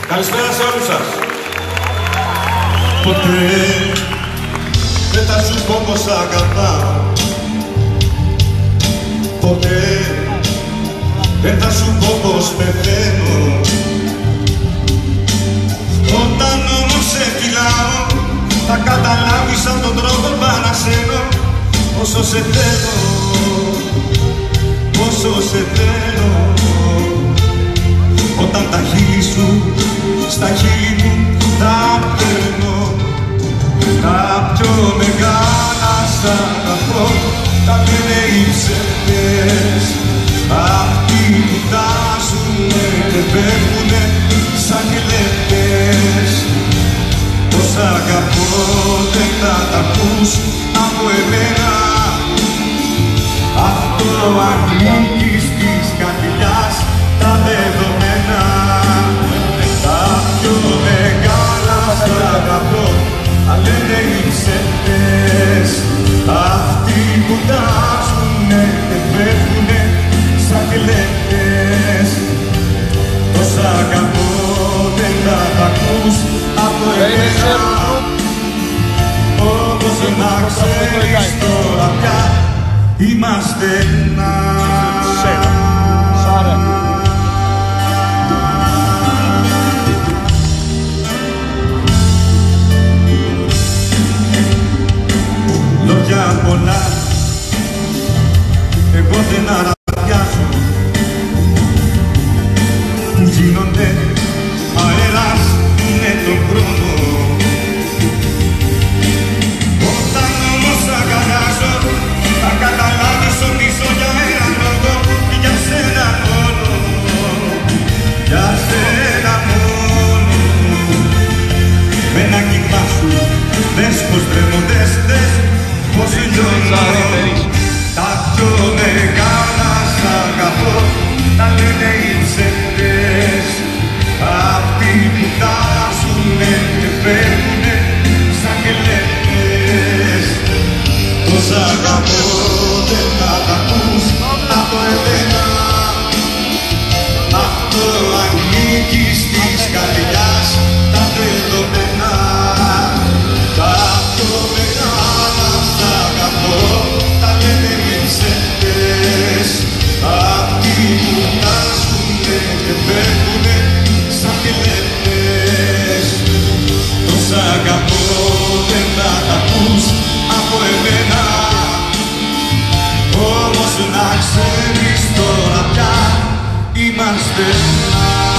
Καλησπέρα σε όλους σας. Ποτέ δεν θα σου πω πως αγαπάω. Ποτέ δεν θα σου πω πως πεθαίνω. Όταν όμως σε φιλάω θα καταλάβεις από τον τρόπο παρασένω πόσο σε θέλω, πόσο σε θέλω. Όταν τα χείλη σου στα χείλη μου τα παίρνω, τα πιο μεγάλα σ' αγαπώ τα λένε οι ψεύδες. Αυτοί που τάζουνε και πέφτουνε σαν κλέφτες. Πως αγαπώ δεν θα τα ακούς από εμένα. Αυτό ανήκει της καρδιάς τα δεδομένα. Τα πιο μεγάλα σ' αγαπώ τα λένε οι ψεύδες. Αυτοί που τάζουνε και πέφτουνε σαν κλέφτες. Πως αγαπώ δεν θα τα ακούς από εμένα. Όπως να ξέρεις τώρα πια είμαστε ένα. Λόγια πολλά εγώ δεν αραδιάζω, που γίνονται αέρας με τον χρόνο. Όταν όμως αγκαλιάζω θα καταλάβεις ότι ζω για έναν λόγο, για σένα μόνο, για σένα μόνο. Με ένα κύμα σου δες πως τρέμοντες, δες πως λιώνω. Τα πιο μεγάλα σ' αγαπώ τα λένε οι ψεύδες. Αυτοί που τάζουνε και παίρνουνε σαν κλέφτες. Πως αγαπώ δεν θα τα ακούς από εμένα. Αυτό ανήκει της καρδιάς τα δεδομένα. Τα πιο μεγάλα σ' αγαπώ τα λένε οι ψεύδες. Αυτοί που τάζουνε και παίρνουνε σαν κλέφτες. Πως αγαπώ δεν θα τα ακούς από εμένα. Όμως να ξέρεις τώρα πια είμαστε ένα.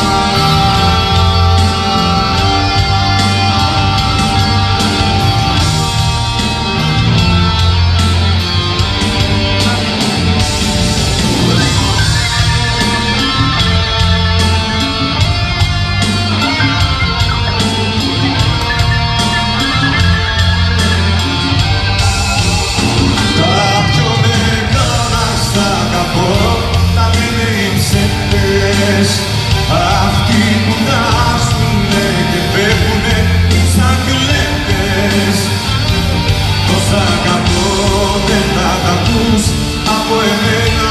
Αυτοί που τάζουνε και φεύγουνε σαν κλέφτες. Πως αγαπώ δεν θα τα ακούς από εμένα.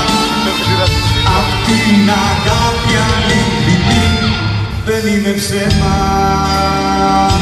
Απ' την αγάπη αλήθεια δεν είναι ψέμα.